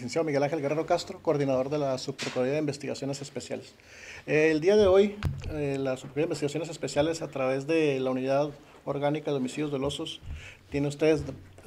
licenciado Miguel Ángel Guerrero Castro, coordinador de la Subprocuraduría de Investigaciones Especiales. El día de hoy, la Subprocuraduría de Investigaciones Especiales, a través de la Unidad Orgánica de Homicidios dolosos, tiene ustedes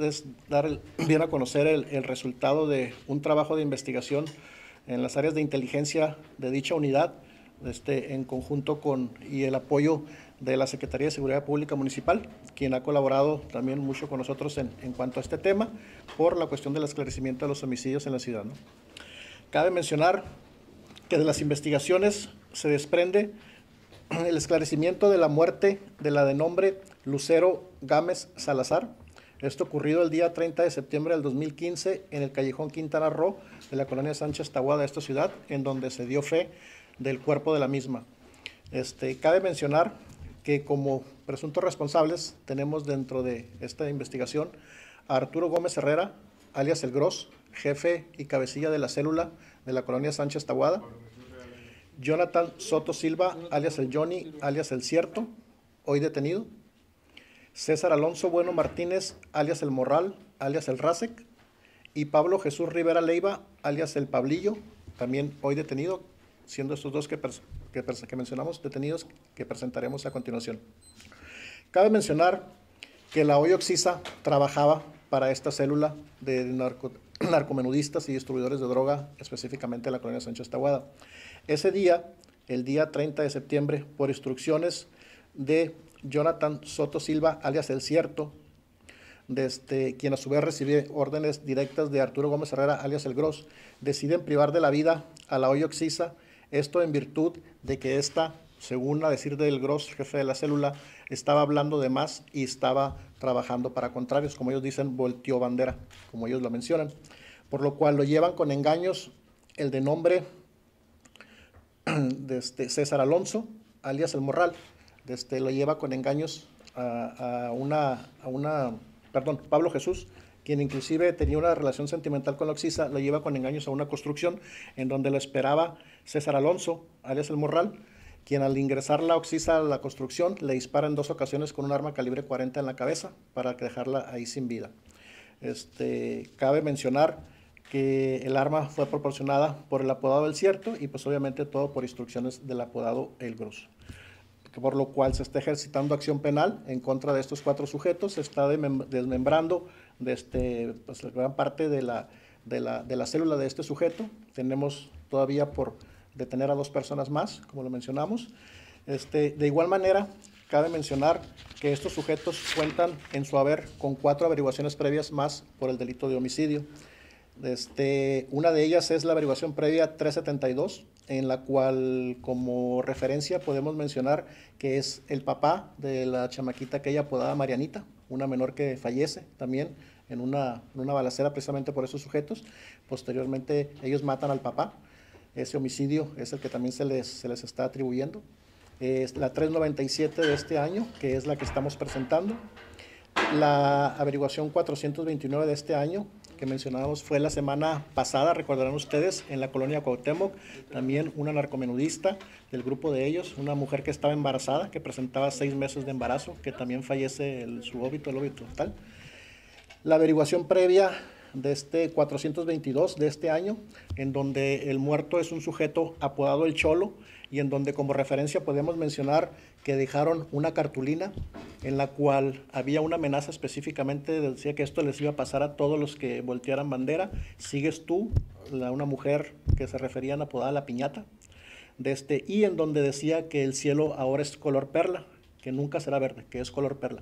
bien a conocer el resultado de un trabajo de investigación en las áreas de inteligencia de dicha unidad, en conjunto y el apoyo de la Secretaría de Seguridad Pública Municipal, quien ha colaborado también mucho con nosotros en cuanto a este tema, por la cuestión del esclarecimiento de los homicidios en la ciudad, ¿no? Cabe mencionar que de las investigaciones se desprende el esclarecimiento de la muerte de la de nombre Lucero Gámez Salazar. Esto ocurrido el día 30 de septiembre del 2015 en el callejón Quintana Roo de la colonia Sánchez Tahuada de esta ciudad, en donde se dio fe del cuerpo de la misma. Cabe mencionar que como presuntos responsables tenemos dentro de esta investigación a Arturo Gómez Herrera, alias El Gros, jefe y cabecilla de la célula de la colonia Sánchez Tahuada; Jonathan Soto Silva, alias El Johnny, alias El Cierto, hoy detenido; César Alonso Bueno Martínez, alias El Morral, alias El Rasek; y Pablo Jesús Rivera Leiva, alias El Pablillo, también hoy detenido, siendo estos dos que mencionamos detenidos, que presentaremos a continuación. Cabe mencionar que la OI Oxisa trabajaba para esta célula de narcomenudistas y distribuidores de droga, específicamente en la colonia Sánchez Tahuada. Ese día, el día 30 de septiembre, por instrucciones de Jonathan Soto Silva, alias El Cierto, quien a su vez recibe órdenes directas de Arturo Gómez Herrera, alias El Gros, deciden privar de la vida a la OI Oxisa, esto en virtud de que esta, según a decir del Gros, jefe de la célula, estaba hablando de más y estaba trabajando para contrarios, como ellos dicen, volteó bandera, como ellos lo mencionan, por lo cual lo llevan con engaños el de nombre de César Alonso, alias El Morral, lo lleva con engaños Pablo Jesús, quien inclusive tenía una relación sentimental con la Oxisa, lo lleva con engaños a una construcción en donde lo esperaba César Alonso, alias El Morral, quien al ingresar la Oxisa a la construcción le dispara en 2 ocasiones con un arma calibre 40 en la cabeza para dejarla ahí sin vida. Cabe mencionar que el arma fue proporcionada por el apodado El Cierto y pues obviamente todo por instrucciones del apodado El Gros, por lo cual se está ejercitando acción penal en contra de estos 4 sujetos. Se está desmembrando pues, la gran parte de la célula de este sujeto. Tenemos todavía por detener a 2 personas más, como lo mencionamos. De igual manera, cabe mencionar que estos sujetos cuentan en su haber con 4 averiguaciones previas más por el delito de homicidio. Una de ellas es la averiguación previa 372, en la cual como referencia podemos mencionar que es el papá de la chamaquita aquella apodada Marianita, una menor que fallece también en una balacera precisamente por esos sujetos. Posteriormente ellos matan al papá. Ese homicidio es el que también se les está atribuyendo. Es la 397 de este año, que es la que estamos presentando. La averiguación 429 de este año, que mencionábamos, fue la semana pasada, recordarán ustedes, en la colonia Cuauhtémoc, también una narcomenudista del grupo de ellos, una mujer que estaba embarazada, que presentaba 6 meses de embarazo, que también fallece el óbito total. La averiguación previa de 422 de este año, en donde el muerto es un sujeto apodado El Cholo, y en donde como referencia podemos mencionar que dejaron una cartulina en la cual había una amenaza específicamente, decía que esto les iba a pasar a todos los que voltearan bandera. Sigues tú, una mujer que se referían apodada La Piñata, y en donde decía que el cielo ahora es color perla, que nunca será verde, que es color perla.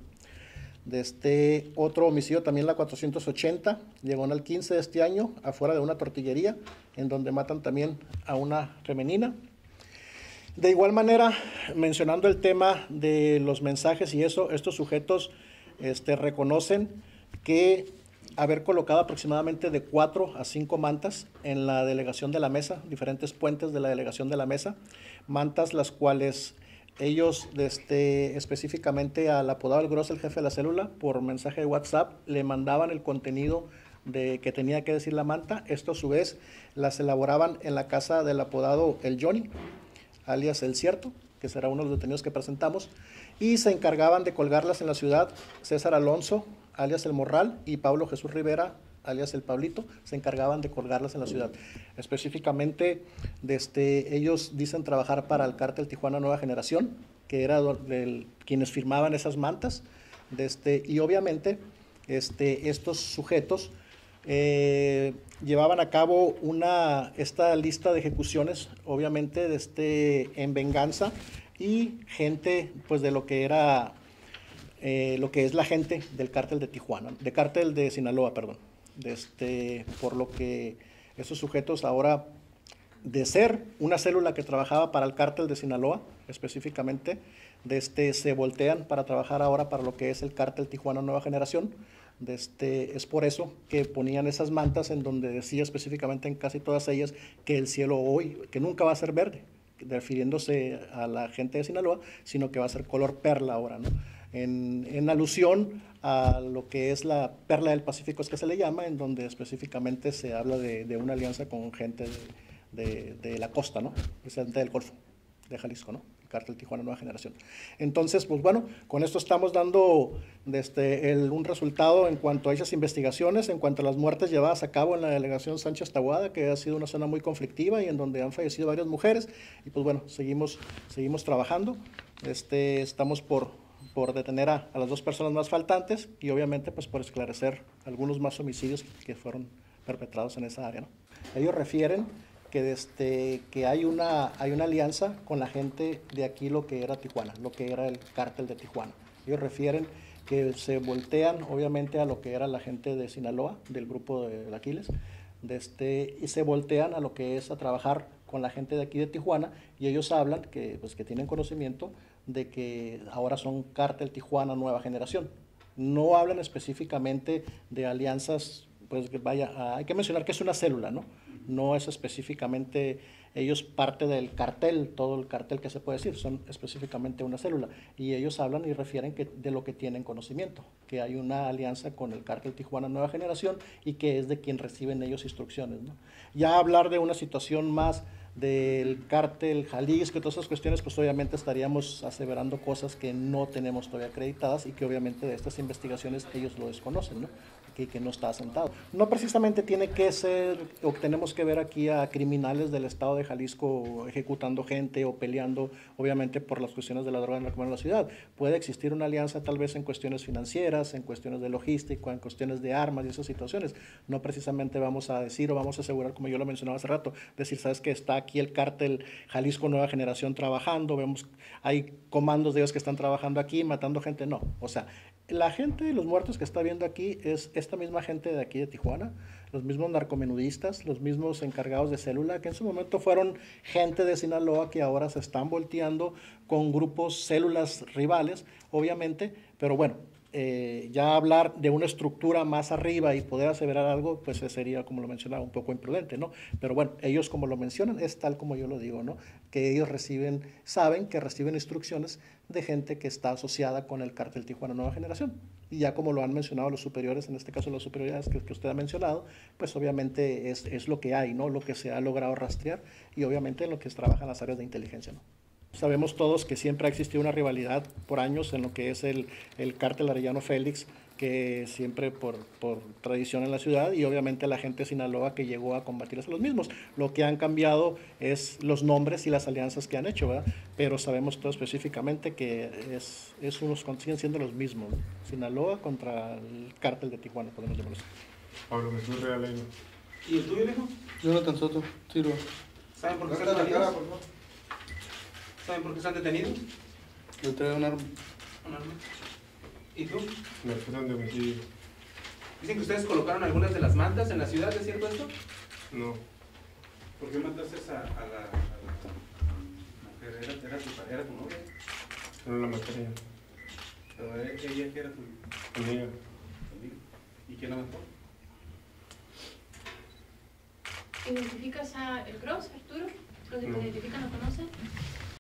Otro homicidio también, la 480, llegó al 15 de este año, afuera de una tortillería, en donde matan también a una femenina. De igual manera, mencionando el tema de los mensajes y eso, estos sujetos reconocen que haber colocado aproximadamente de 4 a 5 mantas en la delegación de la Mesa, diferentes puentes de la delegación de la Mesa, mantas las cuales ellos, específicamente al apodado El Gros, el jefe de la célula, por mensaje de WhatsApp, le mandaban el contenido de que tenía que decir la manta. Esto a su vez las elaboraban en la casa del apodado El Johnny, alias El Cierto, que será uno de los detenidos que presentamos, y se encargaban de colgarlas en la ciudad César Alonso, alias El Morral, y Pablo Jesús Rivera, alias el Pablito, se encargaban de colgarlas en la ciudad. Específicamente, ellos dicen trabajar para el cártel Tijuana Nueva Generación, que era quienes firmaban esas mantas, y obviamente estos sujetos llevaban a cabo esta lista de ejecuciones, obviamente en venganza, y gente pues de lo que era lo que es la gente del cártel de Tijuana, de cártel de Sinaloa, perdón. Por lo que esos sujetos ahora, de ser una célula que trabajaba para el cártel de Sinaloa, específicamente, se voltean para trabajar ahora para lo que es el cártel Tijuana Nueva Generación. Es por eso que ponían esas mantas en donde decía específicamente en casi todas ellas que el cielo hoy, que nunca va a ser verde, refiriéndose a la gente de Sinaloa, sino que va a ser color perla ahora, ¿no? En alusión a lo que es la perla del Pacífico, es que se le llama, en donde específicamente se habla de una alianza con gente de la costa, ¿no? Precisamente del Golfo de Jalisco, ¿no? El cártel Tijuana Nueva Generación. Entonces, pues bueno, con esto estamos dando un resultado en cuanto a esas investigaciones, en cuanto a las muertes llevadas a cabo en la delegación Sánchez Taboada, que ha sido una zona muy conflictiva y en donde han fallecido varias mujeres. Y pues bueno, seguimos trabajando. Estamos por detener a las 2 personas más faltantes y obviamente pues por esclarecer algunos más homicidios que fueron perpetrados en esa área, ¿no? Ellos refieren que hay una alianza con la gente de aquí, lo que era Tijuana, lo que era el cártel de Tijuana. Ellos refieren que se voltean obviamente a lo que era la gente de Sinaloa, del grupo de Aquiles, y se voltean a lo que es a trabajar con la gente de aquí de Tijuana, y ellos hablan que tienen conocimiento de que ahora son cártel Tijuana Nueva Generación. No hablan específicamente de alianzas, pues vaya, hay que mencionar que es una célula, ¿no? No es específicamente ellos parte del cartel, todo el cartel que se puede decir, son específicamente una célula. Y ellos hablan y refieren de lo que tienen conocimiento, que hay una alianza con el cártel Tijuana Nueva Generación y que es de quien reciben ellos instrucciones, ¿no? Ya hablar de una situación más del cártel Jalisco y todas esas cuestiones, pues obviamente estaríamos aseverando cosas que no tenemos todavía acreditadas y que obviamente de estas investigaciones ellos lo desconocen, ¿no? Que no está asentado. No precisamente tiene que ser, o tenemos que ver aquí a criminales del estado de Jalisco ejecutando gente o peleando, obviamente, por las cuestiones de la droga en la ciudad. Puede existir una alianza tal vez en cuestiones financieras, en cuestiones de logística, en cuestiones de armas y esas situaciones. No precisamente vamos a decir o vamos a asegurar, como yo lo mencionaba hace rato, decir, sabes que está aquí el cártel Jalisco Nueva Generación trabajando, vemos, hay comandos de ellos que están trabajando aquí, matando gente, no. O sea, la gente, los muertos que está viendo aquí es esta misma gente de aquí de Tijuana, los mismos narcomenudistas, los mismos encargados de célula, que en su momento fueron gente de Sinaloa que ahora se están volteando con grupos, células rivales, obviamente, pero bueno, ya hablar de una estructura más arriba y poder aseverar algo, pues sería, como lo mencionaba, un poco imprudente, ¿no? Pero bueno, ellos como lo mencionan, es tal como yo lo digo, ¿no? Que ellos saben que reciben instrucciones de gente que está asociada con el cártel Tijuana Nueva Generación. Y ya como lo han mencionado los superiores, en este caso las superioridades que usted ha mencionado, pues obviamente es lo que hay, ¿no? Lo que se ha logrado rastrear y obviamente en lo que trabajan las áreas de inteligencia, ¿no? Sabemos todos que siempre ha existido una rivalidad por años en lo que es el cártel Arellano Félix, que siempre por tradición en la ciudad, y obviamente la gente de Sinaloa que llegó a combatir a los mismos. Lo que han cambiado es los nombres y las alianzas que han hecho, ¿verdad? Pero sabemos todo específicamente que siguen siendo los mismos, ¿no? Sinaloa contra el cártel de Tijuana, podemos llamarlo así. Pablo Jesús Realeno. ¿Y el tuyo, viejo? Jonathan Soto, Tiro. ¿Saben por qué están detenidos? ¿Saben por qué están detenidos? Le trae un arma. ¿Un arma? ¿Y tú? Me acusan de homicidio. Dicen que ustedes colocaron algunas de las mantas en la ciudad, ¿es cierto esto? No. ¿Por qué mataste a la mujer? ¿Era tu novia? No la mataría. Pero ella que era tu Amiga. amiga. ¿Y quién la mató? ¿Identificas a el Cross, Arturo? ¿Los que te identifican lo conocen?